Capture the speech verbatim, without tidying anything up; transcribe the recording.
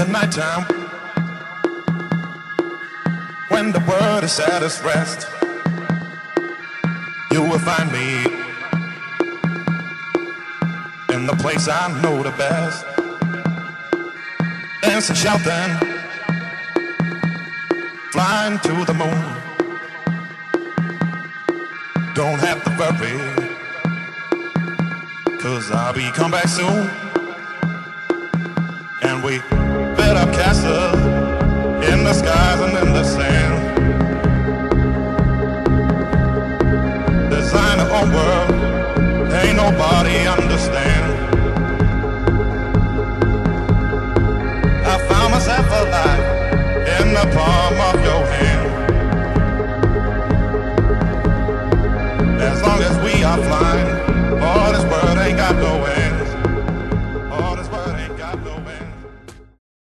the nighttime, when the world is at its rest, you will find me in the place I know the best, dancing, shouting, flying to the moon. Don't have to worry, 'cause I'll be come back soon. And we built up castles in the skies and in